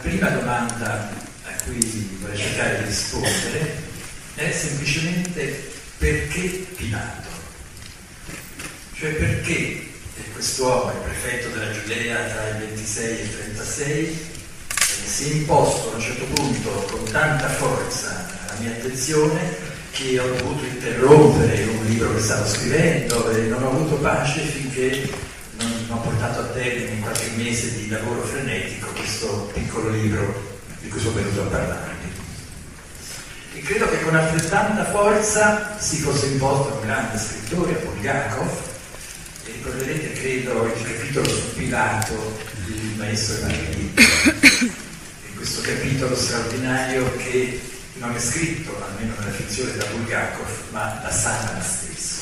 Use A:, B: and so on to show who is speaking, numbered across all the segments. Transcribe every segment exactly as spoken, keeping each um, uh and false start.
A: prima domanda a cui vorrei cercare di rispondere è semplicemente perché Pilato? Cioè perché quest'uomo, il prefetto della Giudea tra il ventisei e il trentasei, eh, si è imposto a un certo punto con tanta forza alla mia attenzione che ho dovuto interrompere un libro che stavo scrivendo e non ho avuto pace finché non ho portato a termine in qualche mese di lavoro frenetico questo piccolo libro di cui sono venuto a parlarvi. E credo che con altrettanta forza si fosse imposto un grande scrittore, Bulgakov, e ricorderete, credo, il capitolo su Pilato del maestro evangelista. In questo capitolo straordinario che non è scritto, almeno nella finzione, da Bulgakov, ma da Satana stesso.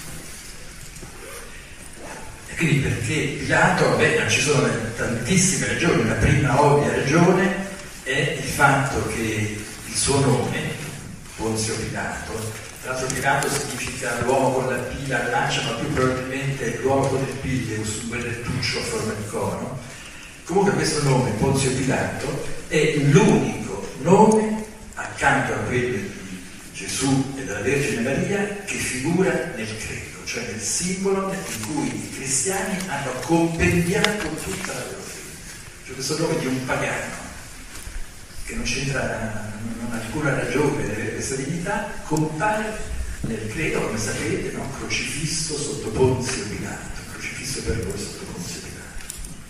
A: E quindi perché Pilato? Beh, non ci sono tantissime ragioni. La prima ovvia ragione è il fatto che il suo nome, Ponzio Pilato, tra l'altro Pilato significa l'uomo con la pila all'ancia, ma più probabilmente l'uomo con il pileus, un berrettuccio a forma di cono. Comunque questo nome, Ponzio Pilato, è l'unico nome accanto a quello di Gesù e della Vergine Maria che figura nel credo, cioè nel simbolo in cui i cristiani hanno compendiato tutta la loro fede. Cioè questo nome di un pagano che non c'entra, non ha alcuna ragione di avere questa dignità, compare nel credo, come sapete, no? Crocifisso sotto Ponzio Pilato, crocifisso per voi sotto Ponzio Pilato.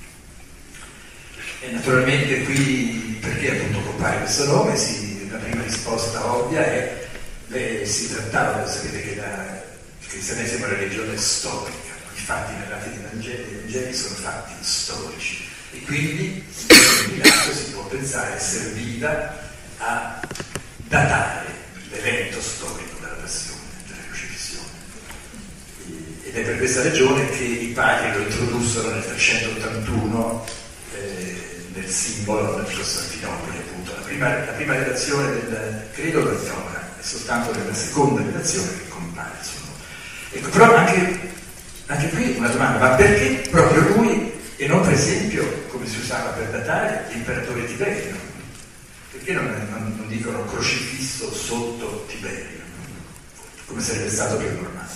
A: E naturalmente qui, perché appunto compare questo nome, si, la prima risposta ovvia è, beh, si trattava, sapete che la, il cristianesimo è una religione storica, i fatti narrati nei Vangeli, i Vangeli sono fatti storici. E quindi Pilato si può pensare serviva a datare l'evento storico della passione, della crocifissione. Ed è per questa ragione che i padri lo introdussero nel trecentottantuno eh, nel simbolo del Costantinopoli, appunto. La prima, la prima redazione del credo lo ignora, è soltanto nella seconda redazione che compare il suo nome. Ecco, però anche, anche qui una domanda, ma perché proprio lui? E non per esempio, come si usava per datare, l'imperatore Tiberio. Perché non, non, non dicono crocifisso sotto Tiberio, come sarebbe stato più normale?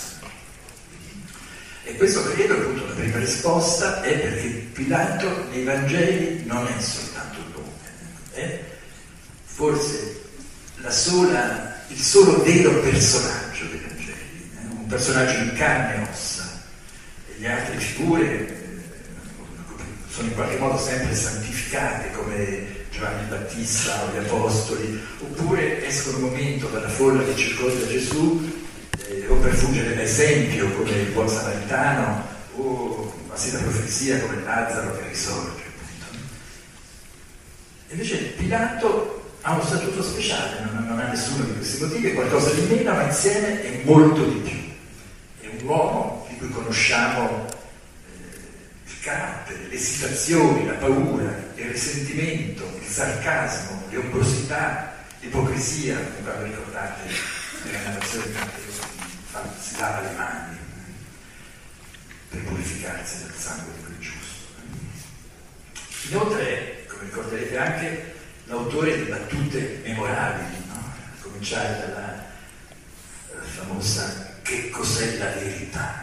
A: E questo credo, appunto, la prima risposta è perché Pilato nei Vangeli non è soltanto un nome, è forse la sola, il solo vero personaggio dei Vangeli, eh? Un personaggio in carne e ossa, e le altre figure sono in qualche modo sempre santificate come Giovanni il Battista o gli Apostoli, oppure escono un momento dalla folla che circonda Gesù eh, o per fungere da esempio come il buon samaritano o a sì da profezia come Lazzaro che risorge, appunto. Invece Pilato ha uno statuto speciale, non, non ha nessuno di questi motivi, è qualcosa di meno, ma insieme è molto di più. È un uomo di cui conosciamo il carattere, le esitazioni, la paura, il risentimento, il sarcasmo, le ombrosità, l'ipocrisia, come quando ricordate nella narrazione di Matteo, si lava le mani per purificarsi dal sangue di quel giusto. Inoltre, come ricorderete anche, l'autore di battute memorabili, no? A cominciare dalla famosa "che cos'è la verità?".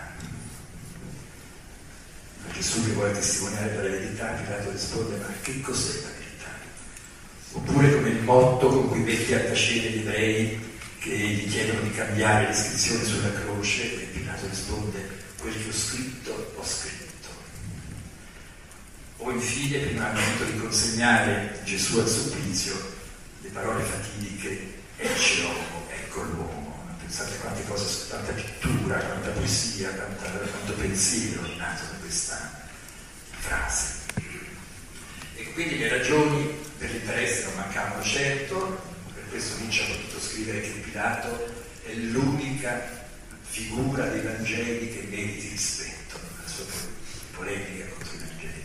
A: Gesù che vuole testimoniare della verità, Pilato risponde: ma che cos'è la verità? Oppure come il motto con cui metti a tacere gli ebrei che gli chiedono di cambiare l'iscrizione sulla croce, e Pilato risponde: quel che ho scritto, ho scritto. O infine, prima al momento di consegnare Gesù al supplizio, le parole fatidiche: ecce l'uomo, ecco l'uomo. Pensate quante cose, tanta pittura, quanta poesia, quanta, quanto pensiero è nato da questa frase. E quindi le ragioni per l'interesse non mancavano certo, per questo Nietzsche ha potuto scrivere che Pilato è l'unica figura dei Vangeli che meriti rispetto, la sua polemica contro i Vangeli.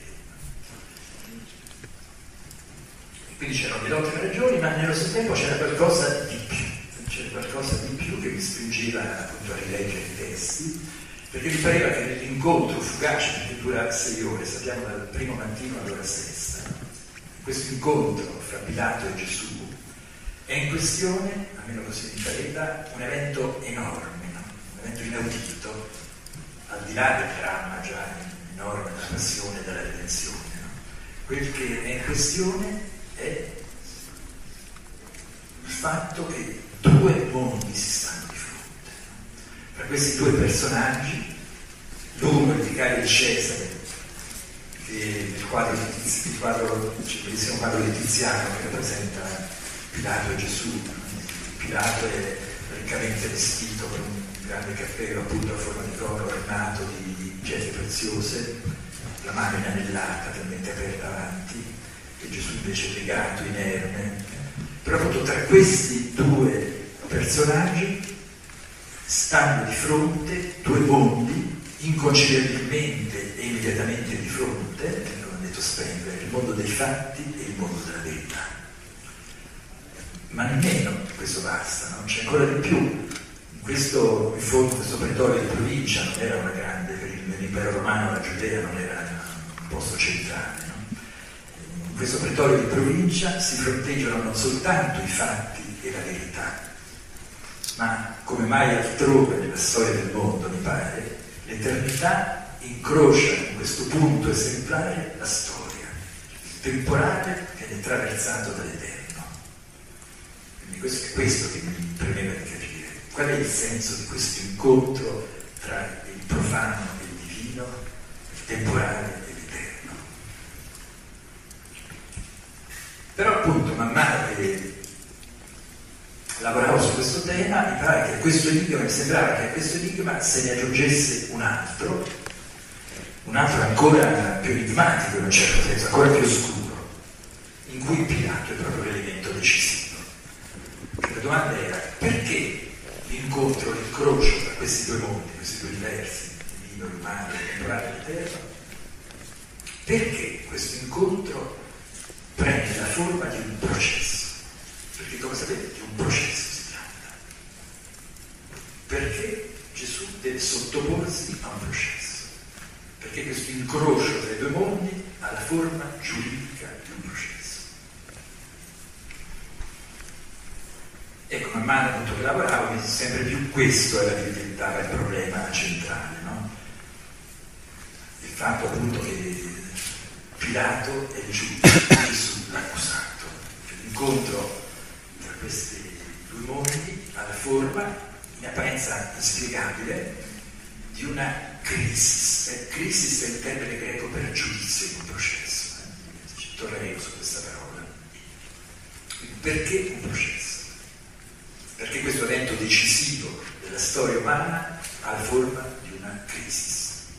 A: E quindi c'erano delle ottime ragioni, ma nello stesso tempo c'era qualcosa di più. C'era qualcosa di più che mi spingeva appunto a rileggere i testi, perché mi pareva che nell'incontro fugace che dura sei ore, sappiamo dal primo mattino all'ora sesta, questo incontro fra Pilato e Gesù è in questione, almeno così mi pareva, un evento enorme, no? Un evento inaudito, al di là del dramma già enorme della passione e della redenzione. No? Quel che è in questione è il fatto che due mondi si stanno di fronte. No? Tra questi due personaggi, l'uno, il vicario di Cesare, che il quadro, il quadro, il bellissimo quadro di Tiziano che rappresenta Pilato e Gesù. Pilato è riccamente vestito con un grande cappello appunto a forma di coro ornato di pietre preziose, la mano inanellata, talmente aperta avanti, e Gesù invece piegato, inerme. Però appunto tra questi due personaggi stanno di fronte due mondi inconciliabilmente e immediatamente di fronte, come ha detto Spengler, il mondo dei fatti e il mondo della verità. Ma nemmeno questo basta, no? C'è ancora di più. In questo, in fondo, questo pretorio di provincia non era una grande, per l'impero romano la Giudea non era un posto centrale, no? In questo pretorio di provincia si fronteggiano non soltanto i fatti e la verità, ma come mai altrove nella storia del mondo, mi pare, l'eternità incrocia in questo punto esemplare la storia, il temporale viene attraversato dall'eterno. Quindi questo è questo che mi premeva di capire. Qual è il senso di questo incontro tra il profano e il divino, il temporale e l'eterno? Però appunto man mano che lavoravo su questo tema mi pare che a questo enigma, mi sembrava che a questo enigma se ne aggiungesse un altro, un altro ancora più enigmatico in un certo senso, ancora più oscuro, in cui Pilato è proprio l'elemento decisivo. La domanda era: perché l'incontro, l'incrocio tra questi due mondi, questi due diversi, il divino, l'umano, il temporale e l'eterno, perché questo incontro prende la forma di un processo? Perché, come sapete, di un processo si tratta. Perché Gesù deve sottoporsi a un processo? Perché questo incrocio tra i due mondi ha la forma giuridica di un processo. Ecco, man mano appunto che lavoravo, sempre più questo era che diventava il problema centrale, no? Il fatto appunto che Pilato è il giudice, Gesù l'accusato. Cioè, l'incontro tra questi due mondi ha la forma, in apparenza inspiegabile, di una crisis. Eh, crisis è il termine greco per giudizio in un processo. Eh? Ci torneremo su questa parola. Quindi, perché un processo? Perché questo evento decisivo della storia umana ha la forma di una crisi.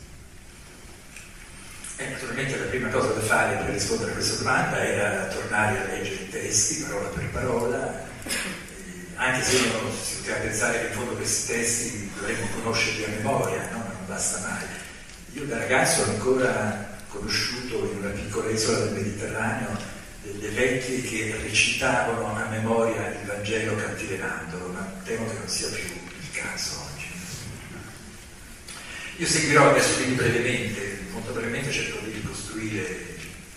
A: E naturalmente la prima cosa da fare per rispondere a questa domanda era tornare a leggere i testi, parola per parola, eh, anche se uno si poteva pensare che in fondo questi testi dovremmo conoscerli a memoria, no? Ma non basta mai. Io da ragazzo ho ancora conosciuto in una piccola isola del Mediterraneo delle vecchie che recitavano a memoria il Vangelo cantilenandolo, ma temo che non sia più il caso oggi. Io seguirò adesso quindi brevemente, molto brevemente cerco di ricostruire eh,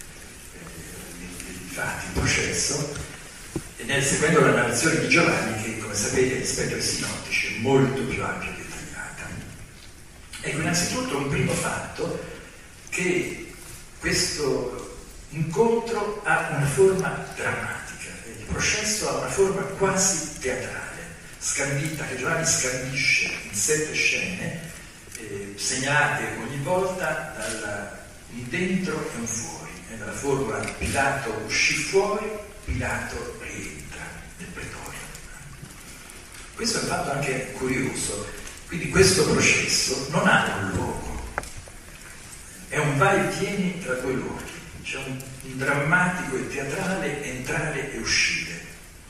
A: i fatti, il processo, e nel seguendo la narrazione di Giovanni che, come sapete, rispetto ai sinottici è molto più ampia e dettagliata. Ecco, innanzitutto un primo fatto, che questo incontro ha una forma drammatica, il processo ha una forma quasi teatrale, scandita, che Giovanni scandisce in sette scene, eh, segnate ogni volta da un dentro e un fuori, eh, dalla formula Pilato uscì fuori, Pilato rientra nel pretorio. Questo è un fatto anche curioso, quindi questo processo non ha un luogo, è un vai e vieni tra due luoghi. C'è un, un drammatico e teatrale entrare e uscire.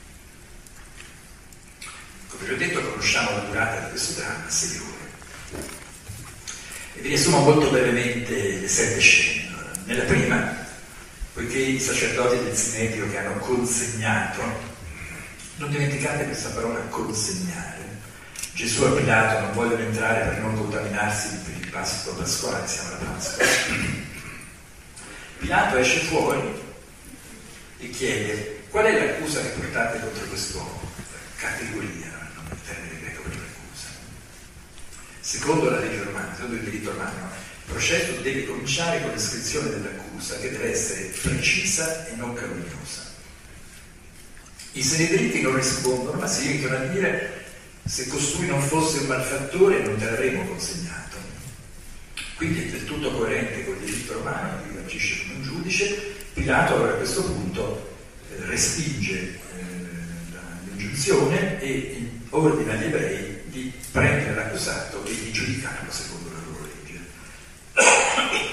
A: Come vi ho detto, conosciamo la durata di questo dramma, sei ore. E vi riassumo molto brevemente le sette scene. Nella prima, poiché i sacerdoti del Sinedrio che hanno consegnato, non dimenticate questa parola consegnare, Gesù a Pilato: non vogliono entrare per non contaminarsi per il pasto pasquale, siamo alla Pasqua. Pilato esce fuori chiede: qual è l'accusa che portate contro quest'uomo? Categoria, non il termine greco per l'accusa. Secondo la legge romana, secondo il diritto romano, il processo deve cominciare con l'iscrizione dell'accusa, che deve essere precisa e non calunnosa. I seneddriti non rispondono, ma si limitano a dire: se costui non fosse un malfattore non te l'avremmo consegnato. Quindi è del tutto coerente con il diritto romano, lui agisce come un giudice. Pilato allora a questo punto eh, respinge eh, l'ingiunzione e ordina agli ebrei di prendere l'accusato e di giudicarlo secondo la loro legge.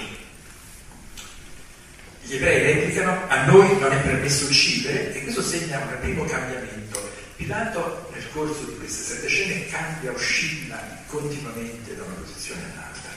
A: Gli ebrei replicano: a noi non è permesso uccidere, e questo segna un primo cambiamento. Pilato nel corso di queste sette scene cambia, oscilla continuamente da una posizione all'altra.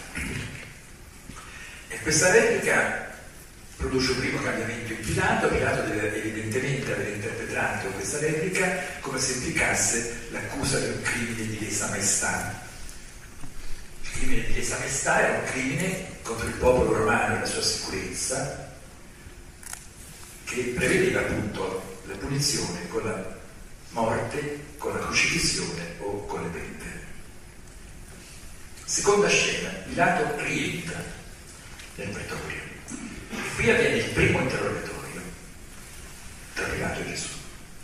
A: E questa replica produce un primo cambiamento in Pilato. Pilato deve evidentemente aver interpretato questa replica come se implicasse l'accusa di un crimine di lesa maestà. Il crimine di lesa maestà era un crimine contro il popolo romano e la sua sicurezza, che prevedeva appunto la punizione con la morte, con la crocifissione o con le penne. Seconda scena: Pilato rientra nel pretorio. E qui avviene il primo interrogatorio tra Pilato e Gesù.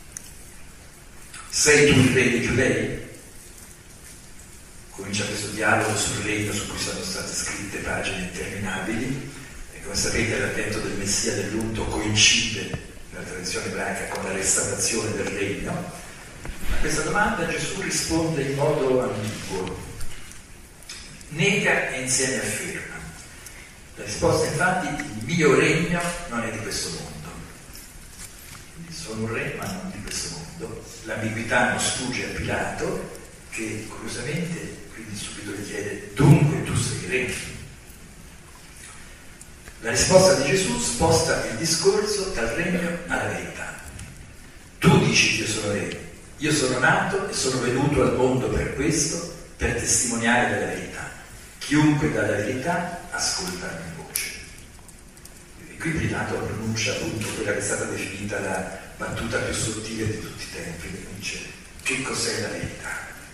A: Sei tu il re dei Giudei? Comincia questo dialogo sul regno su cui sono state scritte pagine interminabili, e come sapete l'avvento del Messia dell'unto coincide nella tradizione ebraica con la restaurazione del regno. A questa domanda Gesù risponde in modo ambiguo, nega e insieme afferma. La risposta infatti: il mio regno non è di questo mondo. Quindi sono un re ma non di questo mondo. L'ambiguità non sfugge a Pilato, che curiosamente quindi subito gli chiede: dunque tu sei re? La risposta di Gesù sposta il discorso dal regno alla verità. Tu dici che io sono re, io sono nato e sono venuto al mondo per questo, per testimoniare della verità. Chiunque dà la verità ascolta la mia voce. E qui Pilato pronuncia appunto quella che è stata definita la battuta più sottile di tutti i tempi, che dice: che cos'è la verità?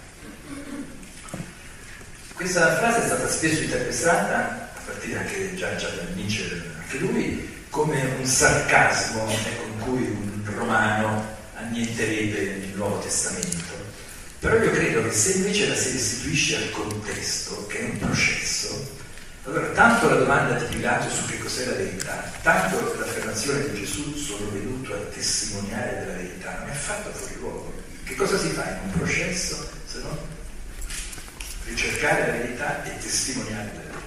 A: Questa frase è stata spesso interpretata, a partire anche già, già da Nietzsche, anche lui, come un sarcasmo con cui un romano annienterebbe il Nuovo Testamento. Però io credo che se invece la si restituisce al contesto, che è un processo, allora tanto la domanda di Pilato su che cos'è la verità, tanto l'affermazione di Gesù: sono venuto a testimoniare della verità, non è affatto fuori luogo. Che cosa si fa in un processo se non ricercare la verità e testimoniare della verità?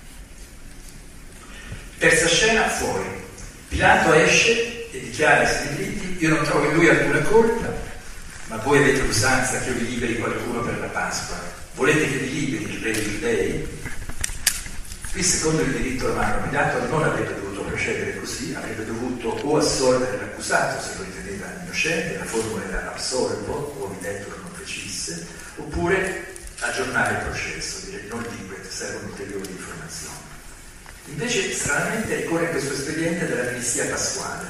A: Terza scena: fuori. Pilato esce e dichiara ai seneddriti: io non trovo in lui alcuna colpa, ma voi avete l'usanza che io vi liberi qualcuno per la Pasqua. Volete che vi liberi il re dei Giudei? Qui, secondo il diritto romano, Pilato non avrebbe dovuto procedere così, avrebbe dovuto o assolvere l'accusato se lo riteneva innocente, la formula era absolvo o videttur non fecisse, oppure aggiornare il processo, dire non liquid, servono ulteriori informazioni. Invece, stranamente, ricorre questo espediente dell'amnistia pasquale.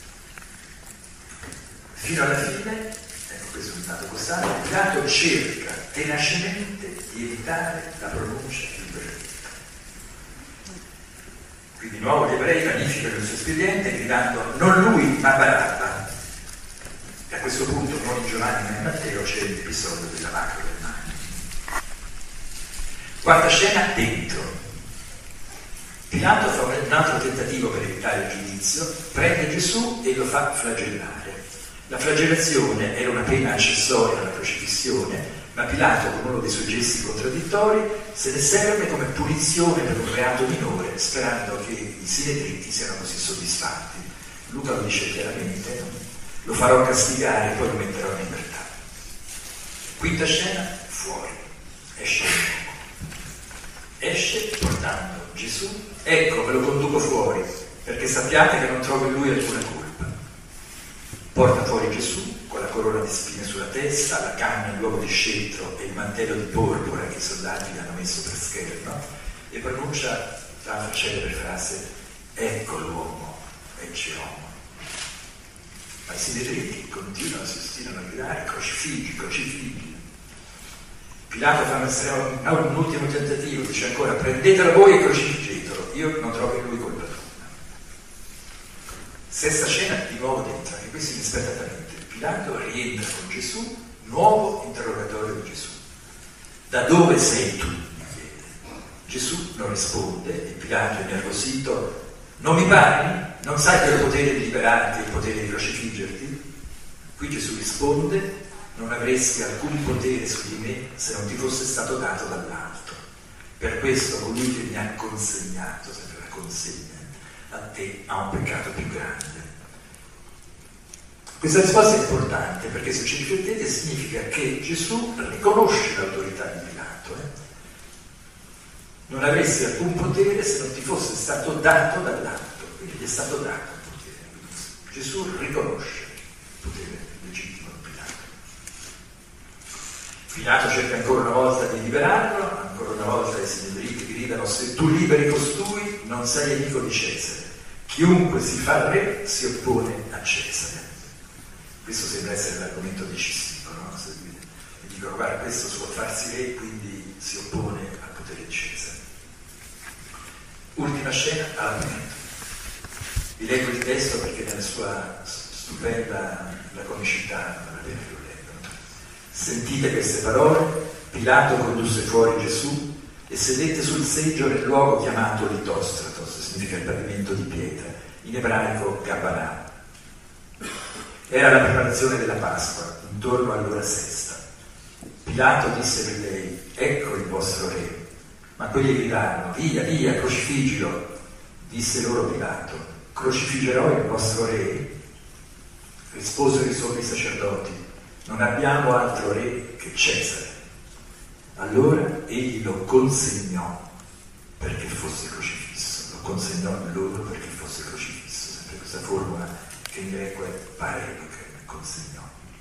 A: Fino alla fine, ecco questo è un dato costante, Pilato cerca tenacemente di evitare la pronuncia del verdetto. Qui di nuovo gli ebrei vanificano il suo espediente gridando: non lui ma Barabba. E a questo punto non in Giovanni ma in Matteo c'è l'episodio del lavacro del mani. Quarta scena: dentro. Pilato fa un altro tentativo per evitare il giudizio, prende Gesù e lo fa flagellare. La flagellazione era una pena accessoria alla crocifissione, ma Pilato, con uno dei suoi gesti contraddittori, se ne serve come punizione per un reato minore, sperando che i seneddriti siano così soddisfatti. Luca lo dice chiaramente: lo farò castigare e poi lo metterò in libertà. Quinta scena: fuori. Esce esce portando Gesù: ecco, ve lo conduco fuori, perché sappiate che non trovo in lui alcuna colpa. Porta fuori Gesù con la corona di spine sulla testa, la canna in luogo di scettro e il mantello di porpora che i soldati gli hanno messo per scherno, e pronuncia la celebre frase: ecco l'uomo, ecce homo. sinedriti continuano, si ostinano a gridare crocifiggi, crocifiggi. Pilato fa un, estremo, un ultimo tentativo, dice ancora prendetelo voi e crocifiggetelo, io non trovo in lui colpa alcuna. Stessa scena di nuovo dentro, anche questo inaspettatamente. Pilato rientra con Gesù, nuovo interrogatorio di Gesù. Da dove sei tu? Mi chiede. Gesù non risponde e Pilato, innervosito, non mi parli? Non sai che ho il potere di liberarti e il potere di crocifiggerti? Qui Gesù risponde, non avresti alcun potere su di me se non ti fosse stato dato dall'alto. Per questo colui che mi ha consegnato, sempre la consegna, a te ha un peccato più grande. Questa risposta è importante perché se ci riflettete significa che Gesù riconosce l'autorità di Pilato. Eh? Non avresti alcun potere se non ti fosse stato dato dall'alto, quindi gli è stato dato il potere. Gesù riconosce il potere legittimo di Pilato. Pilato cerca ancora una volta di liberarlo, ancora una volta i sinedriti gridano: se tu liberi costui non sei nemico di Cesare. Chiunque si fa re si oppone a Cesare. Questo sembra essere l'argomento decisivo, no? Se dicono guarda, questo si può farsi re, quindi si oppone al potere di Cesare. Ultima scena, all'avvento. Vi leggo il testo perché nella sua stupenda lacomicità non è bene che lo leggono. Sentite queste parole, Pilato condusse fuori Gesù e sedette sul seggio nel luogo chiamato Litostratos, significa il pavimento di pietra, in ebraico Gabbanà. Era la preparazione della Pasqua, intorno all'ora sesta. Pilato disse per lei: ecco il vostro re. Ma quelli gridarono: via, via, crocifiggilo. Disse loro Pilato: crocifiggerò il vostro re? Risposero i sommi sacerdoti: non abbiamo altro re che Cesare. Allora egli lo consegnò perché fosse crocifisso, lo consegnò loro perché fosse crocifisso, sempre questa formula che in greco è parego, che consegnò.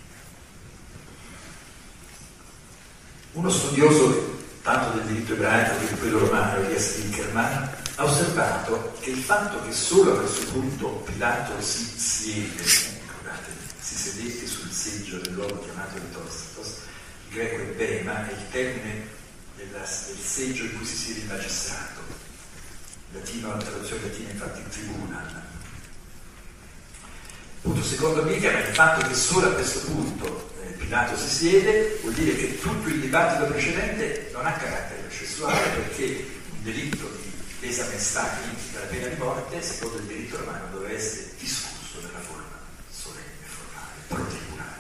A: Uno studioso tanto del diritto ebraico che di quello romano, Elias Winkelmann, ha osservato che il fatto che solo a questo punto Pilato si siede, eh, ricordate, si sedette sul seggio del luogo chiamato Litostratos, il greco è bema, è il termine della, del seggio in cui si siede il magistrato. Il latino, la traduzione latina infatti tribunal. Punto secondo Winkelmann, il fatto che solo a questo punto eh, Pilato si siede vuol dire che tutto il dibattito precedente non ha carattere processuale, perché un delitto di lesa maestà che implica la pena di morte, secondo il diritto romano, doveva essere discusso nella forma solenne, formale, pro tribunale.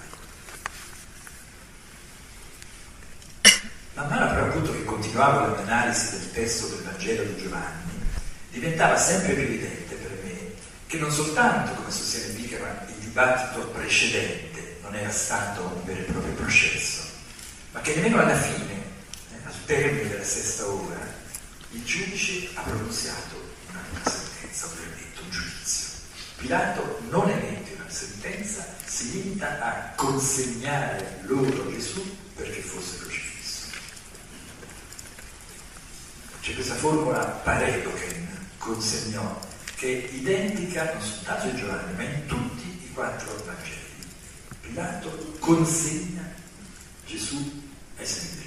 A: Man mano però appunto che continuavo l'analisi del testo del Vangelo di Giovanni, diventava sempre più evidente per me che non soltanto, come sostiene Winkelmann, il dibattito precedente non era stato un vero e proprio processo, ma che nemmeno alla fine, eh, al termine della sesta ora, il giudice ha pronunziato una, una sentenza, un verdetto, un giudizio. Pilato non emette una sentenza, si limita a consegnare loro Gesù perché fosse crocifisso. C'è questa formula paredoken, consegnò, che è identica non soltanto in Giovanni, ma in tutti i quattro Vangeli. Pilato consegna Gesù ai sinedriti.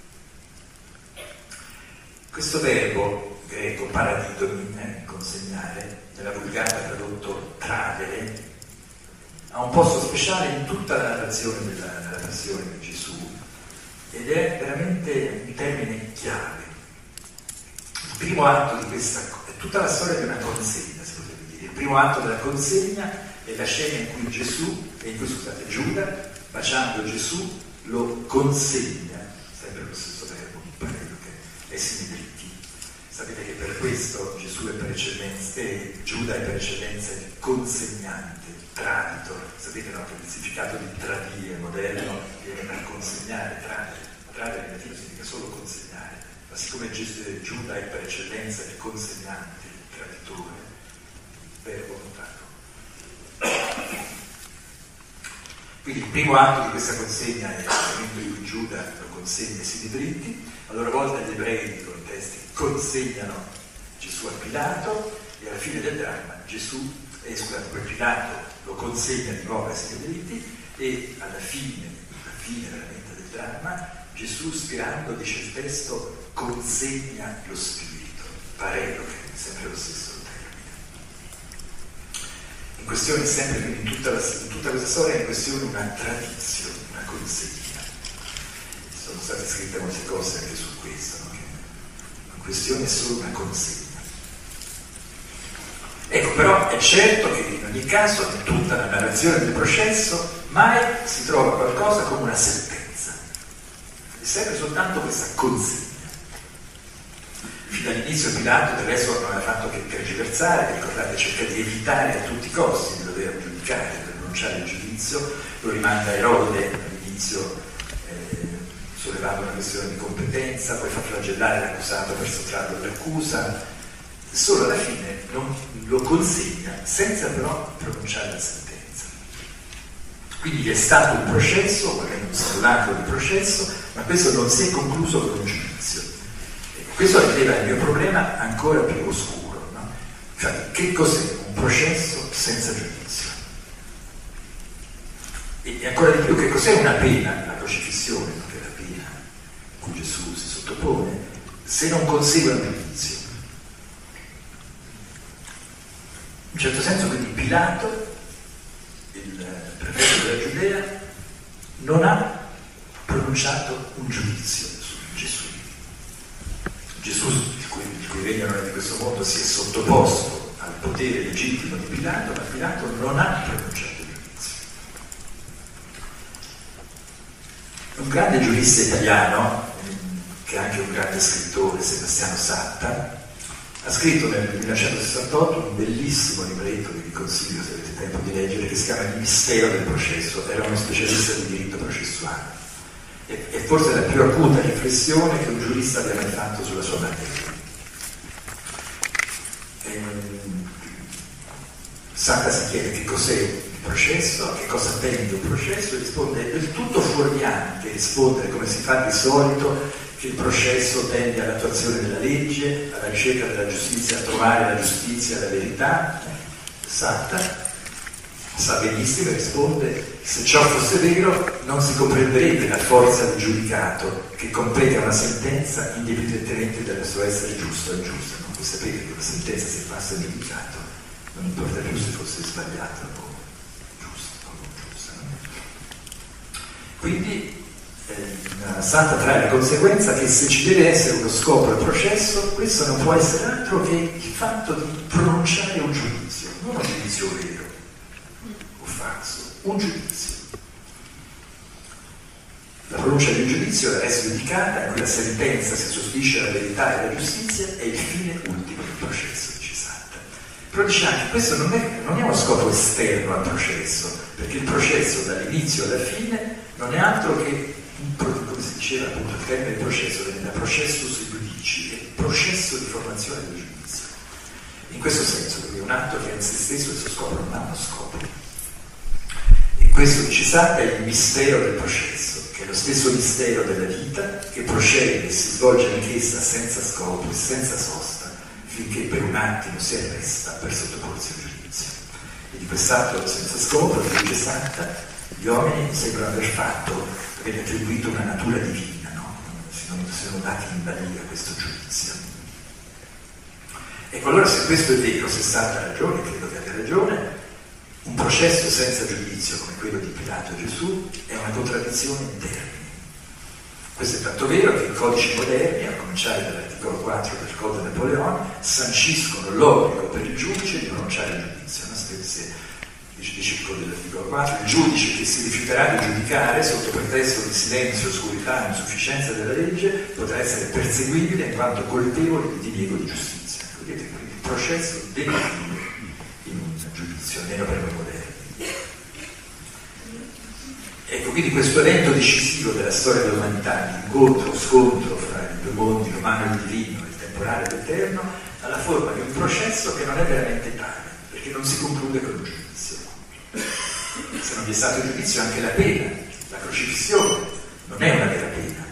A: Questo verbo greco paradidomi, eh, consegnare, nella Vulgata tradotto tradere, ha un posto speciale in tutta la narrazione della, della passione di Gesù ed è veramente un termine chiave. Il primo atto di questa, è tutta la storia di una consegna, si potrebbe dire. Il primo atto della consegna è la scena in cui Gesù, e in cui scusate, Giuda, baciando Gesù, lo consegna, sempre lo stesso verbo, ai sinedriti. Sapete che per questo Gesù è per eccellenza, e Giuda è per eccellenza il consegnante, traditor. Sapete, no, che il significato di tradire moderno viene per consegnare, tradere. Tradere in latino significa solo consegnare, ma siccome Gesù, Giuda è per eccellenza il consegnante, il traditore, il verbo notato. Quindi il primo atto di questa consegna è il momento in cui Giuda lo consegna ai sinedriti. A loro volta gli ebrei, dicono i testi, consegnano Gesù a Pilato e alla fine del dramma Gesù, eh, scusate, poi Pilato lo consegna di nuovo ai schiavetti e alla fine, alla fine veramente del dramma, Gesù spirando, dice il testo, consegna lo spirito, parelo, che è sempre lo stesso termine. In questione sempre, in tutta, la, in tutta questa storia è in questione una tradizione, una consegna. Sono state scritte molte cose anche su questo, no? Che in questione è solo una consegna. Ecco, però è certo che in ogni caso, in tutta la narrazione del processo, mai si trova qualcosa come una sentenza. È sempre soltanto questa consegna. Fino all'inizio Pilato del resto non aveva fatto che tergiversare, ricordate, cerca di evitare a tutti i costi di dover giudicare, per pronunciare il giudizio, lo rimanda a Erode all'inizio, eh, sollevando una questione di competenza, poi fa flagellare l'accusato per sottrarlo all'accusa. Solo alla fine non lo consegna senza però pronunciare la sentenza. Quindi è stato un processo, magari un simulacro di processo, ma questo non si è concluso con un giudizio. E questo rendeva il mio problema ancora più oscuro, no? Cioè, che cos'è un processo senza giudizio? E ancora di più, che cos'è una pena, la crocifissione, no? Che è la pena a cui Gesù si sottopone, se non consegue un giudizio? In un certo senso, quindi, Pilato, il prefetto della Giudea, non ha pronunciato un giudizio su Gesù. Gesù, il cui, il cui regno non è di questo mondo, si è sottoposto al potere legittimo di Pilato, ma Pilato non ha pronunciato il giudizio. Un grande giurista italiano, che è anche un grande scrittore, Sebastiano Satta, ha scritto nel millenovecentosessantotto un bellissimo libretto che vi consiglio se avete tempo di leggere, che si chiama Il mistero del processo. Era uno specialista di diritto processuale e, e forse è la più acuta riflessione che un giurista abbia mai fatto sulla sua materia. Ehm, Santa si chiede che cos'è il processo, che cosa attende un processo, e risponde del tutto fuorviante, rispondere come si fa di solito, che il processo tende all'attuazione della legge, alla ricerca della giustizia, a trovare la giustizia, la verità. Satta sa benissimo e risponde: se ciò fosse vero non si comprenderebbe la forza del giudicato che compete a una sentenza indipendentemente dal suo essere giusto o ingiusto. No? Voi sapete che una sentenza, se passa in giudicato, non importa più se fosse sbagliata o giusta o non giusta. No? Quindi Eh, Santa trae la conseguenza che se ci deve essere uno scopo al processo, questo non può essere altro che il fatto di pronunciare un giudizio, non un giudizio vero o falso, un giudizio. La pronuncia di un giudizio deve essere indicata, in cui la sentenza si sostituisce alla verità e alla giustizia, è il fine ultimo del processo, dice Santa. Però dice anche, questo non è, non è uno scopo esterno al processo, perché il processo dall'inizio alla fine non è altro che, come si diceva appunto, il termine processo viene da processus judici, è il processo di formazione del giudizio. In questo senso, perché è un atto che in se stesso il suo scopo non ha uno scopo. E questo, dice Santa, è il mistero del processo, che è lo stesso mistero della vita, che procede e si svolge anch'essa senza scopo e senza sosta, finché per un attimo si arresta per sottoporsi al giudizio. E di quest'atto senza scopo, dice Santa, gli uomini sembrano aver fatto, aver attribuito una natura divina, no? Si sono, si sono dati in balia a questo giudizio. Ecco, allora se questo è vero, se Santa ha ragione, credo che abbia ragione, un processo senza giudizio come quello di Pilato e Gesù è una contraddizione in termini. Questo è tanto vero che i codici moderni, a cominciare dall'articolo quattro del Codice Napoleone, sanciscono l'obbligo per il giudice di pronunciare il giudizio. No? Se, se, dice il Codice dell'articolo quattro, il giudice che si rifiuterà di giudicare sotto pretesto di silenzio, oscurità e insufficienza della legge potrà essere perseguibile in quanto colpevole di diniego di giustizia. Vedete, quindi il processo deve finire in un giudizio, almeno per noi moderni. Ecco, quindi questo evento decisivo della storia dell'umanità, l'incontro, scontro fra i due mondi, l'umano e il divino, il temporale e l'eterno, ha la forma di un processo che non è veramente tale, perché non si conclude con un giudizio. Se non vi è stato il giudizio, anche la pena, la crocifissione, non è una vera pena.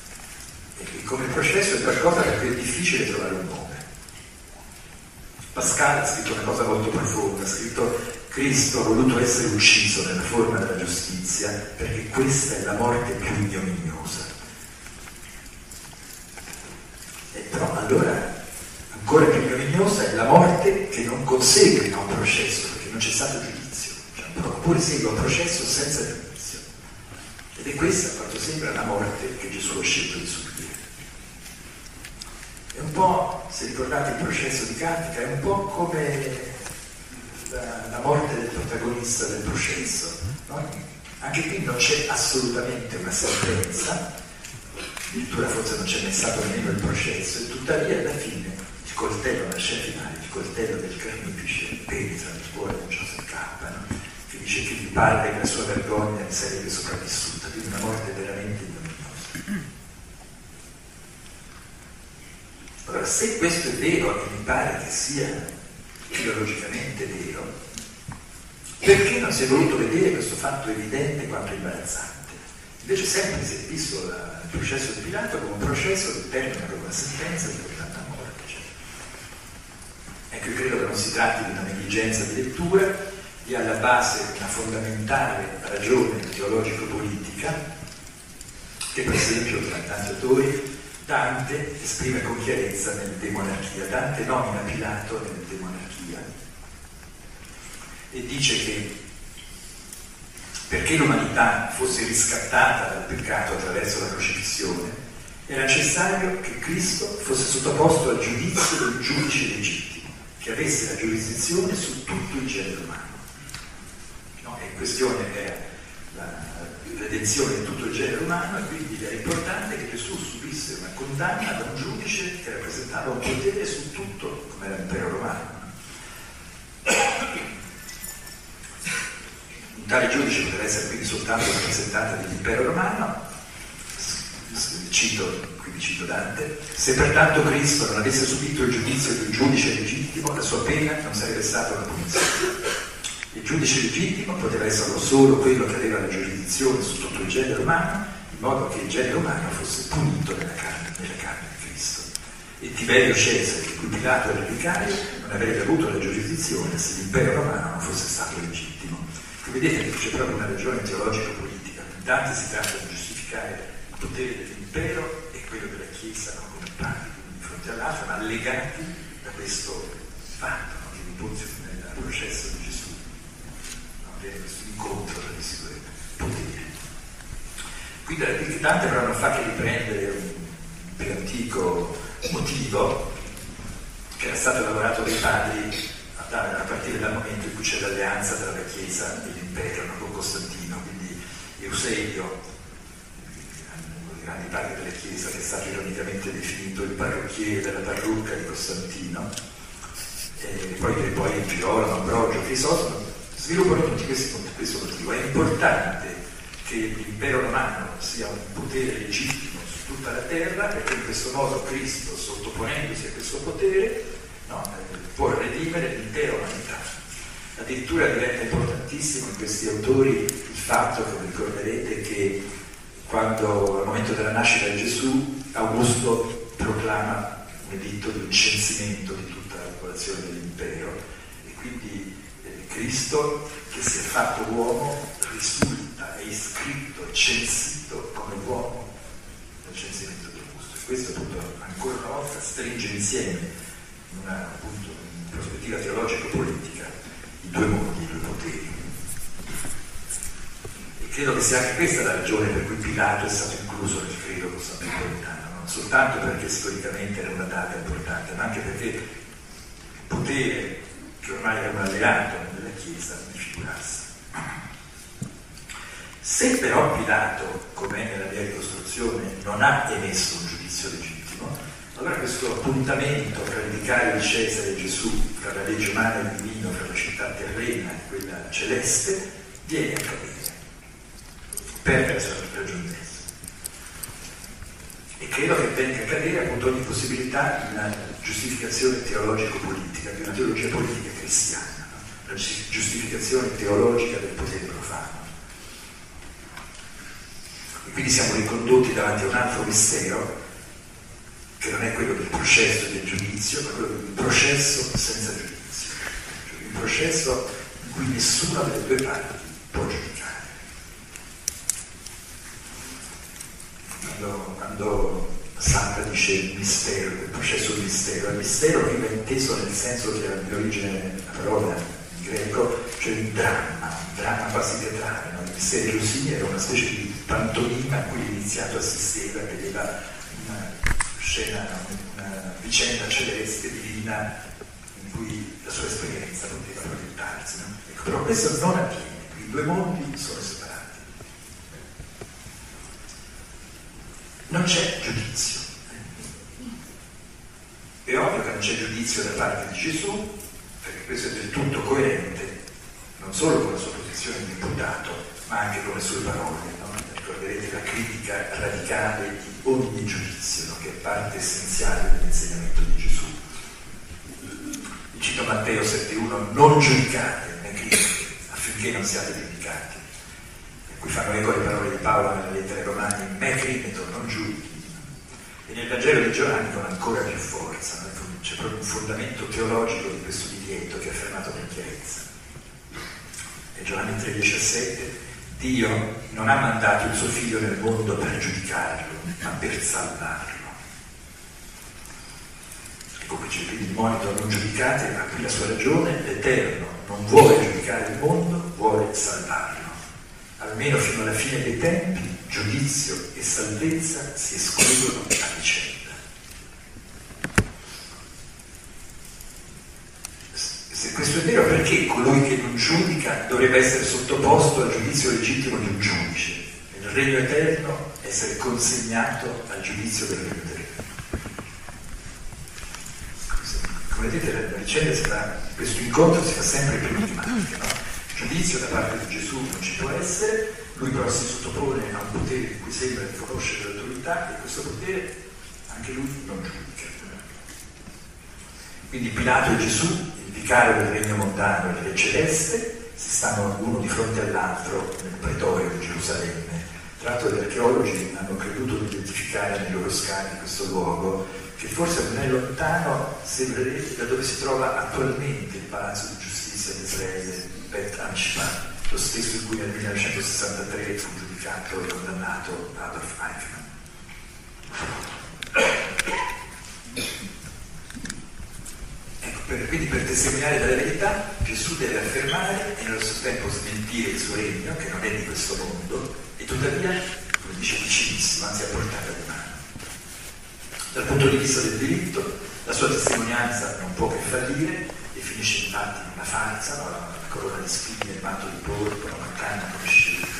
A: E come processo è qualcosa per cui è difficile trovare un nome. Pascal Pascal ha scritto una cosa molto profonda, ha scritto: Cristo ha voluto essere ucciso nella forma della giustizia perché questa è la morte più ignominiosa. E però allora ancora più ignominiosa è la morte che non consegue a un processo, perché non c'è stato giudizio, cioè, oppure segue un processo senza giudizio. Ed è questa, a quanto sembra, la morte che Gesù ha scelto di subire. È un po', se ricordate il processo di Kafka, è un po' come la, la morte del protagonista del processo, no? Anche qui non c'è assolutamente una sentenza, addirittura forse non c'è mai stato nemmeno il processo, e tuttavia alla fine il coltello, la scena finale, il coltello del carnefice penetra nel cuore di Joseph K, no? Che dice che gli parla che la sua vergogna sarebbe sopravvissuta, quindi una morte veramente ignominiosa. Allora, se questo è vero, e mi pare che sia ideologicamente vero, perché non si è voluto vedere questo fatto evidente quanto imbarazzante? Invece sempre si è visto la, il processo di Pilato come un processo che termina con una sentenza di condanna a morte. Cioè. Ecco, io credo che non si tratti di una negligenza di lettura, di alla base una fondamentale ragione teologico-politica, che per esempio tra tanti autori Dante esprime con chiarezza nel De Monarchia. Dante nomina Pilato nel De Monarchia e dice che perché l'umanità fosse riscattata dal peccato attraverso la crocifissione era necessario che Cristo fosse sottoposto al giudizio del giudice legittimo, che avesse la giurisdizione su tutto il genere umano. No, in questione era la redenzione di tutto il genere umano, e quindi era importante che Gesù subisse una condanna da un giudice che rappresentava un potere su tutto, come era l'impero romano. Un tale giudice poteva essere quindi soltanto un rappresentante dell'impero romano, cito, quindi cito Dante: se pertanto Cristo non avesse subito il giudizio di un giudice legittimo, la sua pena non sarebbe stata una punizione. Il giudice legittimo poteva essere solo quello che aveva la giurisdizione su tutto il genere umano, in modo che il genere umano fosse punito nella carne, nella carne di Cristo. E Tiberio Cesare, di cui Pilato era il vicario, non avrebbe avuto la giurisdizione se l'impero romano non fosse stato legittimo. Quindi vedete che c'è proprio una ragione teologico-politica. Dante si tratta di giustificare il potere dell'impero e quello della Chiesa, no, come pari di fronte all'altro, ma legati da questo fatto, no, che impulsa nel processo di Gesù. Questo incontro tra questi due poteri. Quindi Dante però non fa che riprendere un più antico motivo che era stato elaborato dai padri a partire dal momento in cui c'è l'alleanza tra la Chiesa e l'impero, no, con Costantino. Quindi Eusebio, uno dei grandi padri della Chiesa, che è stato ironicamente definito il parrucchiere della parrucca di Costantino, e poi, e poi il Girolamo, Ambrogio, Crisostomo, sviluppano tutti questi punti. Questo motivo è importante che l'impero romano sia un potere legittimo su tutta la terra, perché in questo modo Cristo, sottoponendosi a questo potere, no, può redimere l'intera umanità. Addirittura diventa importantissimo in questi autori il fatto, come ricorderete, che quando al momento della nascita di Gesù Augusto proclama un editto di un censimento di tutta la popolazione dell'impero, e quindi Cristo, che si è fatto uomo, risulta, è iscritto, è censito come uomo nel censimento di Augusto. E questo appunto ancora una volta stringe insieme in una, appunto, in prospettiva teologico-politica i due mondi, i due poteri. E credo che sia anche questa la ragione per cui Pilato è stato incluso nel credo costantinopolitano, non soltanto perché storicamente era una data importante, ma anche perché il potere, che ormai era un alleato della Chiesa, di figurarsi. Se però Pilato, come nella mia ricostruzione, non ha emesso un giudizio legittimo, allora questo appuntamento tra il vicario di Cesare e Gesù, tra la legge umana e il divino, tra la città terrena e quella celeste, viene a cadere, perde la sua ragione. E credo che venga a cadere appunto ogni possibilità di una giustificazione teologico-politica, di una teologia politica cristiana, no? La giustificazione teologica del potere profano. E quindi siamo ricondotti davanti a un altro mistero, che non è quello del processo e del giudizio, ma quello del processo senza giudizio. processo in cui nessuna delle due parti può giudicare. Quando, quando Santa dice il mistero, il processo del mistero, il mistero veniva inteso nel senso che era di origine la parola in greco, cioè il dramma, un dramma quasi teatrale, no? Il mistero Giusini era una specie di pantomima a cui l'iniziato assisteva, vedeva una scena, una vicenda celeste, divina, in cui la sua esperienza poteva proiettarsi, no? Ecco, però questo non avviene, i due mondi sono separati. Non c'è giudizio. È ovvio che non c'è giudizio da parte di Gesù, perché questo è del tutto coerente, non solo con la sua posizione di imputato, ma anche con le sue parole. No? Ricorderete la critica radicale di ogni giudizio, no? Che è parte essenziale dell'insegnamento di Gesù. Cito Matteo sette uno, non giudicate né critiche, affinché non siate giudicati. Qui fanno eco le parole di Paolo nella lettera ai Romani, me crimeto, non giudichi. E nel Vangelo di Giovanni con ancora più forza, no? C'è proprio un fondamento teologico di questo divieto che è affermato con chiarezza. E Giovanni tre diciassette, Dio non ha mandato il suo figlio nel mondo per giudicarlo, ma per salvarlo. Ecco qui c'è quindi il monito, non giudicate, ma qui la sua ragione, l'Eterno non vuole giudicare il mondo, vuole salvarlo. Almeno fino alla fine dei tempi, giudizio e salvezza si escludono a vicenda. Se questo è vero, perché colui che non giudica dovrebbe essere sottoposto al giudizio legittimo di un giudice? Nel regno eterno essere consegnato al giudizio del regno eterno. Come vedete, la vicenda si fa, questo incontro si fa sempre più enigmatica, no? Giudizio da parte di Gesù non ci può essere, lui però si sottopone a un potere in cui sembra di conoscere l'autorità e questo potere anche lui non giudica. Quindi Pilato e Gesù, il vicario del regno mondano e del celeste, si stanno uno di fronte all'altro nel pretorio di Gerusalemme. Tra l'altro gli archeologi hanno creduto di identificare nei loro scavi questo luogo, che forse non è lontano, sembrerebbe, da dove si trova attualmente il palazzo di giustizia di Israele, Bet Amishpat, lo stesso in cui nel millenovecentosessantatré fu giudicato e condannato Adolf Eichmann. Ecco, per, quindi per testimoniare della verità Gesù deve affermare e nello stesso tempo smentire il suo regno, che non è di questo mondo, e tuttavia, come dice, vicinissimo, anzi a portata di mano. Dal punto di vista del diritto, la sua testimonianza non può che fallire e finisce infatti in una farsa, no? Una corona di spine, il manto di porpora, una canna come scelto.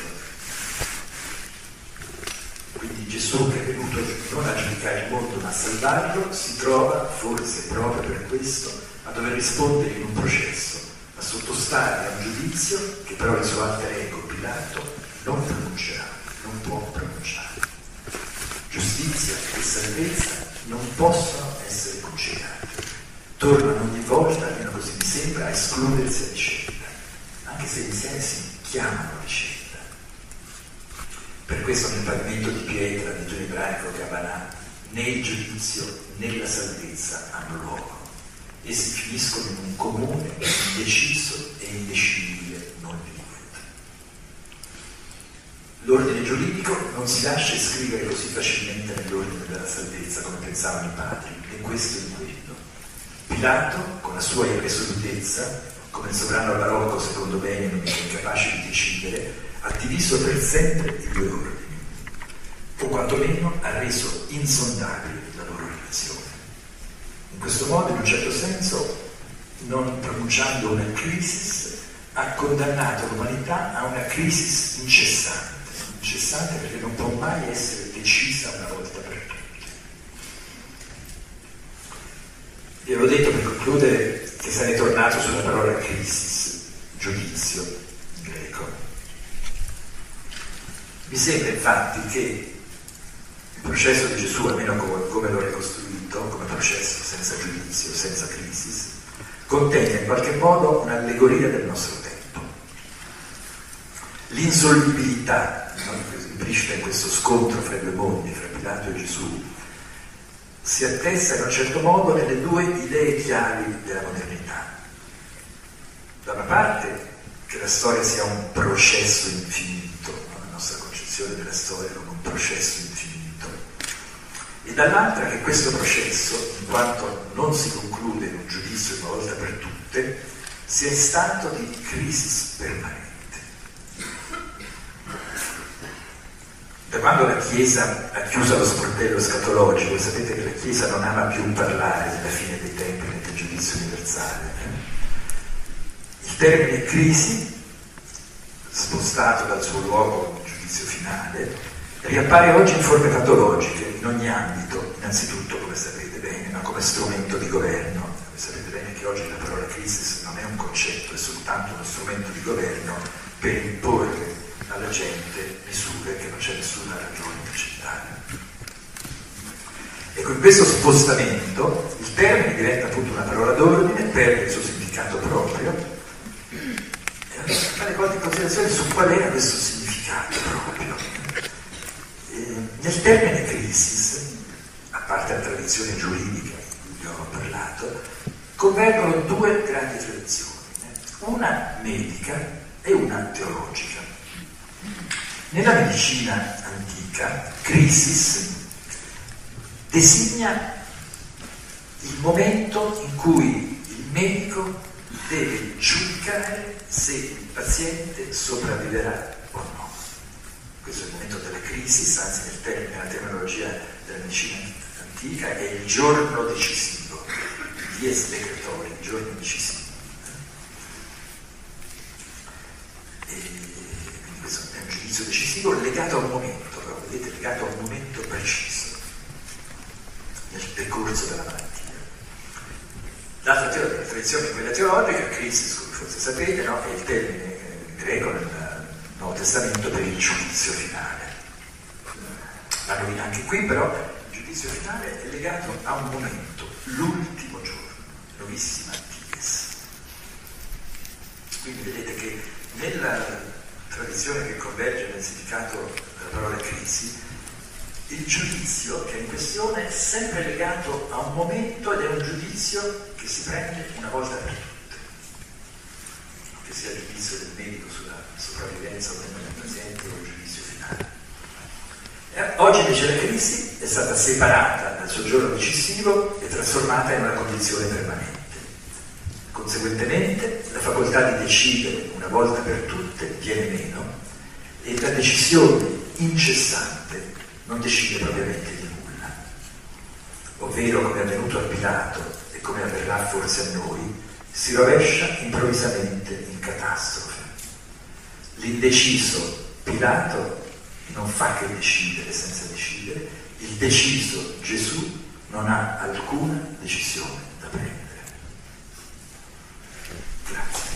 A: Quindi Gesù, che è venuto non a giudicare il mondo ma a salvarlo, si trova, forse proprio per questo, a dover rispondere in un processo, a sottostare a un giudizio che però il suo alter ego, Pilato, non pronuncerà, non può pronunciare. Giustizia e salvezza non possono essere conciliate. Tornano ogni volta, almeno così mi sembra, a escludersi a vicenda, anche se insieme si chiamano a vicenda. Per questo nel pavimento di pietra di Giù ebraico Gabanà né il giudizio né la salvezza hanno luogo. Essi finiscono in un comune, indeciso e indecidibile non vinto. L'ordine giuridico non si lascia iscrivere così facilmente nell'ordine della salvezza come pensavano i padri, e questo è il quello. Pilato, con la sua irresolutezza, come il sovrano barocco secondo Benjamin, incapace di decidere, ha diviso per sempre i due ordini, o quantomeno ha reso insondabile la loro relazione. In questo modo, in un certo senso, non pronunciando una crisis, ha condannato l'umanità a una crisis incessante, incessante perché non può mai essere decisa una volta per tutte. Vi avevo detto per concludere che sarei tornato sulla parola crisis, giudizio in greco. Mi sembra infatti che il processo di Gesù, almeno come, come l'ho ricostruito, come processo senza giudizio, senza crisis, contenga in qualche modo un'allegoria del nostro tempo. L'insolvibilità, no, implicita in questo scontro fra i due mondi, fra Pilato e Gesù, si attesta in un certo modo nelle due idee chiavi della modernità. Da una parte che la storia sia un processo infinito, no? La nostra concezione della storia come un processo infinito, e dall'altra che questo processo, in quanto non si conclude in un giudizio una volta per tutte, sia in stato di crisi permanente. Da quando la Chiesa ha chiuso lo sportello scatologico, sapete che la Chiesa non ama più parlare della fine dei tempi e del giudizio universale. Il termine crisi, spostato dal suo luogo in giudizio finale, riappare oggi in forme patologiche in ogni ambito, innanzitutto, come sapete bene, ma come strumento di governo. Voi sapete bene che oggi la parola crisi non è un concetto, è soltanto uno strumento di governo per imporre alla gente misure che non c'è nessuna ragione di accettare. Ecco, in questo spostamento il termine diventa appunto una parola d'ordine, perde il suo significato proprio, e allora fare qualche considerazione su qual era questo significato proprio. E nel termine crisis, a parte la tradizione giuridica di cui vi ho parlato, convergono due grandi tradizioni, una medica e una teologica. Nella medicina antica, crisis designa il momento in cui il medico deve giudicare se il paziente sopravviverà o no. Questo è il momento della crisi, anzi nel termine, nella terminologia della medicina antica, è il giorno decisivo, il dies decretori, il giorno decisivo. E questo è un giudizio decisivo legato a un momento, però, vedete, legato a un momento preciso nel percorso della malattia. L'altra teoria, la tradizione, quella teologica, crisis, come forse sapete, no? È il termine greco nel Nuovo Testamento per il giudizio finale. Ma noi anche qui però il giudizio finale è legato a un momento, l'ultimo giorno, novissima dies. Quindi vedete che nella tradizione che converge nel significato della parola crisi, il giudizio che è in questione è sempre legato a un momento ed è un giudizio che si prende una volta per tutte, che sia il giudizio del medico sulla sopravvivenza o meno del paziente o il giudizio finale. E oggi invece la crisi è stata separata dal suo giorno decisivo e trasformata in una condizione permanente. Conseguentemente la facoltà di decidere una volta per tutte viene meno e la decisione incessante non decide propriamente di nulla. Ovvero, come è avvenuto a Pilato e come avverrà forse a noi, si rovescia improvvisamente in catastrofe. L'indeciso Pilato non fa che decidere senza decidere, il deciso Gesù non ha alcuna decisione da prendere. Grazie.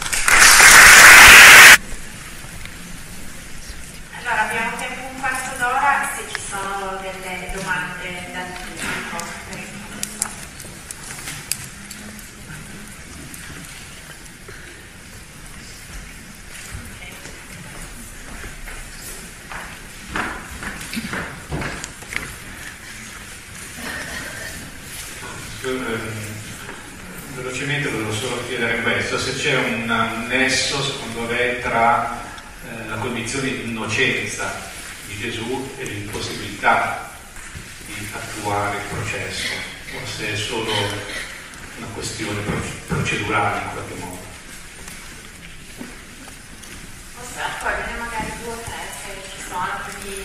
B: Allora abbiamo tempo un quarto d'ora se ci sono delle domande dal pubblico.
C: Velocemente volevo solo chiedere questo, se c'è un nesso secondo lei tra eh, la condizione di innocenza di Gesù e l'impossibilità di attuare il processo, o se è solo una questione procedurale in qualche modo.
B: Posso raccogliere magari due o tre se ci sono di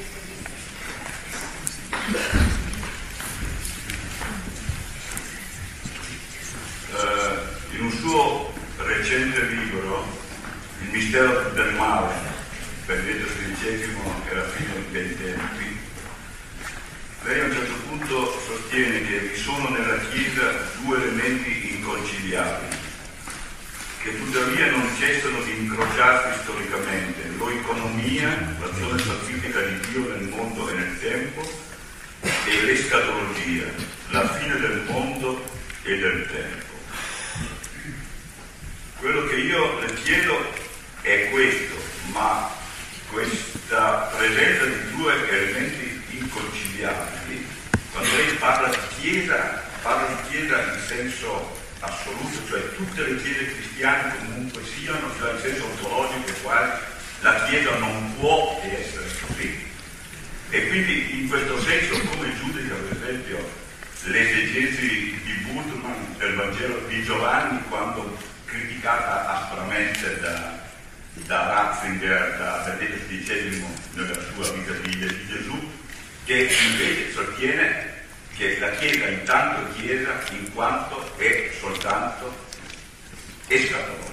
D: Uh, in un suo recente libro, Il mistero del male, Benedetto sedicesimo e la fine dei tempi, lei a un certo punto sostiene che vi sono nella Chiesa due elementi inconciliabili, che tuttavia non cessano di incrociarsi storicamente: l'oeconomia, l'azione salvifica di Dio nel mondo e nel tempo, e l'escatologia, la fine del mondo e del tempo. Quello che io le chiedo è questo, ma questa presenza di due elementi inconciliabili, quando lei parla di Chiesa, parla di Chiesa in senso assoluto, cioè tutte le chiese cristiane comunque siano, cioè in senso ontologico, quale la Chiesa non può essere così. E quindi in questo senso come giudica per esempio l'esegesi di Bultmann del Vangelo di Giovanni quando criticata aspramente da, da Ratzinger, da Benedetto sedicesimo nella sua vita di, di Gesù, che invece sostiene che la Chiesa intanto è Chiesa in quanto è soltanto escatologica.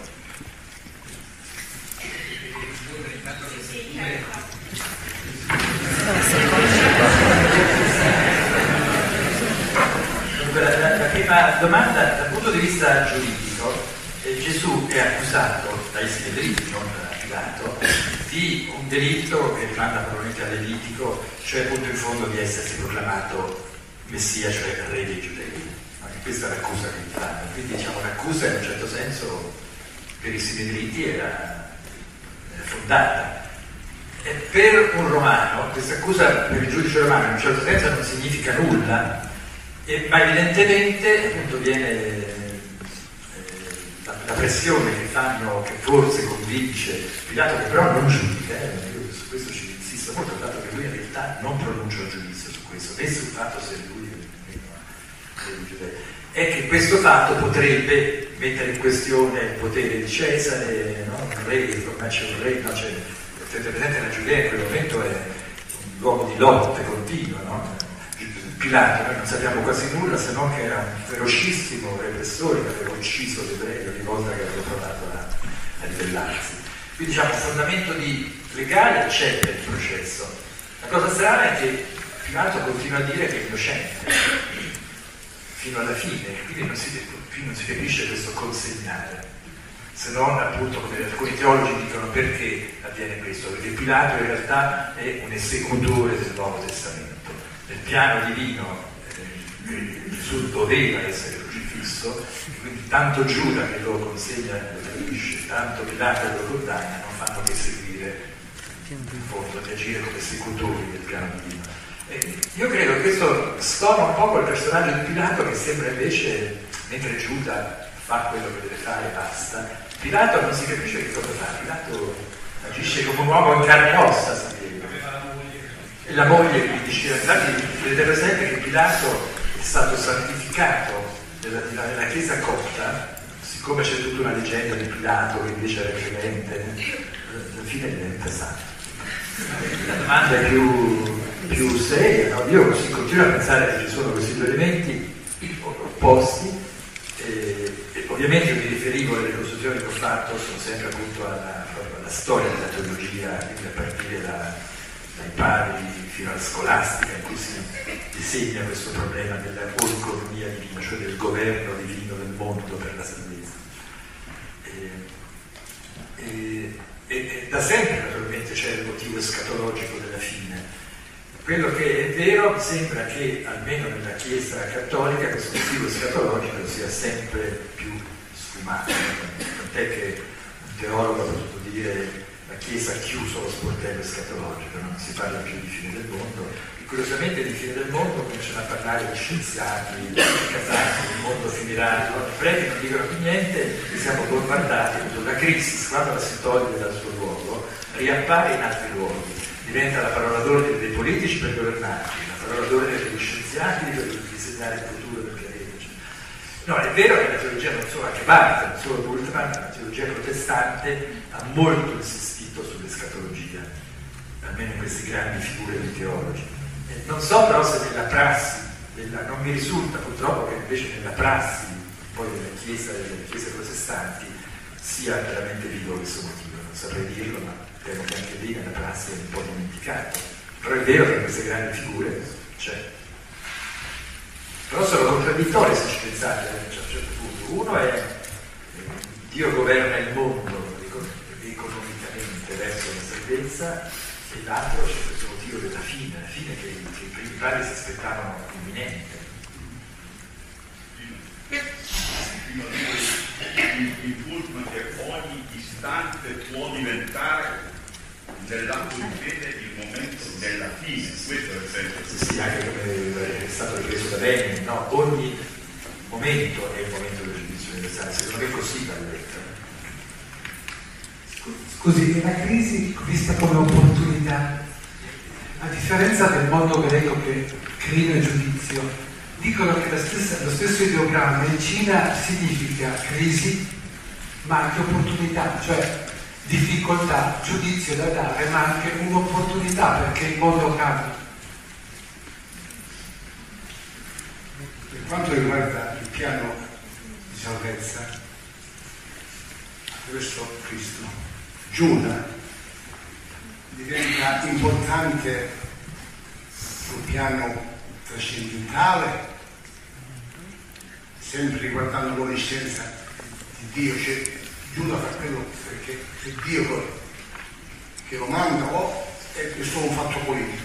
E: La, la, la prima domanda dal punto di vista giuridico, eh, Gesù è accusato dai Sinedriti, non da Pilato, di un delitto che rimanda probabilmente al Levitico, cioè appunto in fondo di essersi proclamato Messia, cioè re dei Giudei. Questa è l'accusa che gli fanno, quindi diciamo l'accusa in un certo senso per i Sinedriti era, era fondata. E per un romano, questa accusa per il giudice romano in un certo senso non significa nulla, e, ma evidentemente appunto viene eh, la, la pressione che fanno, che forse convince Pilato, che però non giudica, eh, io su questo ci insisto molto, dato che lui in realtà non pronuncia un giudizio su questo, né sul fatto se lui è che questo fatto potrebbe mettere in questione il potere di Cesare, no? Un re, ormai c'è un re, no? C'è, tenete presente la Giudea in quel momento è un luogo di lotte continua, no? Pilato, noi non sappiamo quasi nulla se non che era un ferocissimo repressore che aveva ucciso gli ebrei ogni volta che aveva provato a, a ribellarsi. Quindi diciamo un fondamento di legale c'è per il processo. La cosa strana è che Pilato continua a dire che è innocente fino alla fine, quindi non si, qui non si capisce questo consegnare, se non appunto come alcuni teologi dicono perché avviene questo, perché Pilato in realtà è un esecutore del Nuovo Testamento. Nel piano divino eh, Gesù doveva essere crocifisso, quindi tanto Giuda che lo consegna e lo tradisce, tanto Pilato che lo condanna, non fanno che seguire in fondo, di agire come esecutori del piano divino. E io credo che questo stona un po' quel personaggio di Pilato che sembra invece, mentre Giuda fa quello che deve fare e basta, Pilato non si capisce che cosa fa, Pilato agisce come un uomo in carne e ossa, sapete. E la moglie che diceva, infatti vedete presente che Pilato è stato santificato nella, nella chiesa copta, siccome c'è tutta una leggenda di Pilato che invece era clemente, alla fine diventa santo. La domanda è più, più seria, no? Io si continuo a pensare che ci sono questi due elementi opposti, e, e ovviamente mi riferivo alle ricostruzioni che ho fatto, sono sempre appunto alla, alla storia della teologia, quindi a partire da dai padri fino alla scolastica in cui si disegna questo problema della oiconomia divina, cioè del governo divino del mondo per la salvezza. E, e, e, e da sempre naturalmente c'è il motivo escatologico della fine. Quello che è vero, mi sembra che almeno nella Chiesa cattolica questo motivo escatologico sia sempre più sfumato, tant'è che un teologo ha potuto dire la Chiesa ha chiuso lo sportello escatologico, non si parla più di fine del mondo, e curiosamente di fine del mondo cominciano a parlare di scienziati, di casati, il mondo finirà, i preti non dicono più niente, siamo bombardati, la crisi, quando la si toglie dal suo luogo, riappare in altri luoghi, diventa la parola d'ordine dei politici per governarci, la parola d'ordine degli scienziati per disegnare il futuro del pianeta. No, è vero che la teologia non solo, anche Barth, non solo Bultmann, la teologia protestante ha molto insistito sull'escatologia, almeno in queste grandi figure di teologi. E non so però se nella prassi, della, non mi risulta purtroppo che invece nella prassi poi della Chiesa e delle Chiese protestanti sia veramente vivo questo motivo, non saprei dirlo, ma temo che anche lì nella prassi è un po' dimenticato. Però è vero che in queste grandi figure c'è. Però sono contraddittori se ci pensate a un certo punto. Uno è Dio governa il mondo economicamente verso la salvezza, e l'altro c'è questo motivo della fine, la fine che, che i primi padri si aspettavano imminente.
D: Il Bultmann che ogni istante può diventare nell'atto di fede il momento della fine, questo è il senso.
E: Sì, sì, anche come è stato ripreso da Lenin, no? Ogni momento è il momento del giudizio universale, secondo me così va letto.
F: Scusi, la crisi vista come opportunità, a differenza del mondo greco che crino e giudizio, dicono che la stessa, lo stesso ideogramma in Cina significa crisi ma anche opportunità, cioè difficoltà, giudizio da dare ma anche un'opportunità perché il mondo cambia.
G: Per quanto riguarda il piano di salvezza attraverso Cristo, Giuda diventa importante sul piano trascendentale, sempre riguardando l'onniscienza di Dio, cioè Giuda fa quello perché è Dio che lo manda o è solo un fatto politico?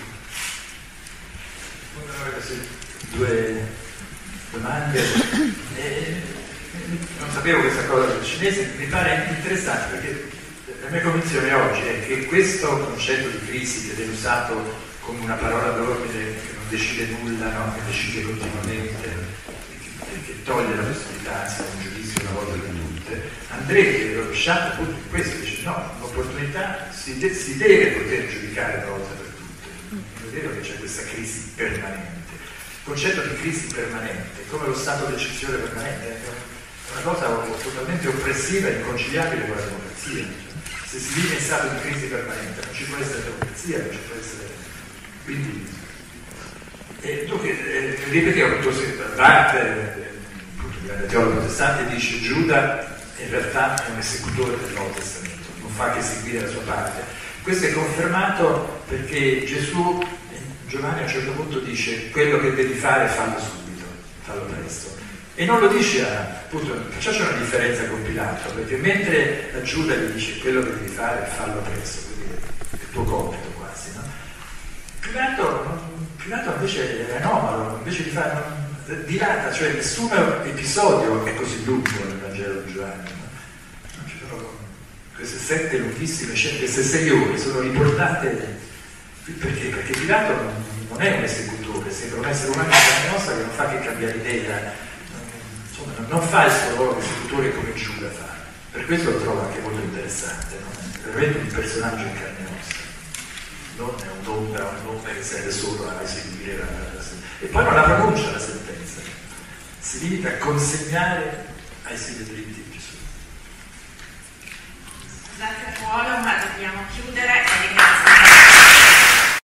E: Due domande. Eh, non sapevo questa cosa del cinese, mi pare interessante perché la mia convinzione oggi è che questo concetto di crisi che viene usato come una parola d'ordine che non decide nulla, no? Che decide continuamente, che, che toglie la possibilità, anzi, di un giudizio una volta per tutte, andrebbe rovesciato appunto in questo, dice no, l'opportunità si, de- si deve poter giudicare una volta per tutte. Non è vero che c'è questa crisi permanente. Il concetto di crisi permanente, come lo stato d'eccezione permanente, è una cosa totalmente oppressiva e inconciliabile con la democrazia. Se si vive in stato di crisi permanente non ci può essere democrazia, non ci può essere. Quindi, eh, tu che eh, ripetiamo, tu sei Barth, eh, il grande teologo protestante, dice Giuda in realtà è un esecutore del Nuovo Testamento, non fa che seguire la sua parte. Questo è confermato perché Gesù, Giovanni a un certo punto dice quello che devi fare fallo subito, fallo presto. E non lo dice, appunto, facciamoci una differenza con Pilato, perché mentre a Giuda gli dice quello che devi fare fallo presto, quindi è il tuo compito quasi, no? Pilato, Pilato invece è anomalo, invece di fare, non, dilata, cioè nessun episodio è così lungo nel Vangelo di Giovanni, no? Non ci sono queste sette lunghissime scene, queste sei ore sono riportate perché? Perché Pilato non, non è un esecutore, sembra un essere umano come nostra che non fa che cambiare idea. Insomma, non fa il suo ruolo di esecutore come Giuda fa. Per questo lo trovo anche molto interessante, no? È veramente un personaggio in carne e ossa, non è un'ombra, un'ombra che serve solo a eseguire la, la, la e poi non la pronuncia la sentenza, si limita a consegnare ai sini dritti di Gesù.
B: Scusate il ruolo, ma dobbiamo chiudere e ringrazio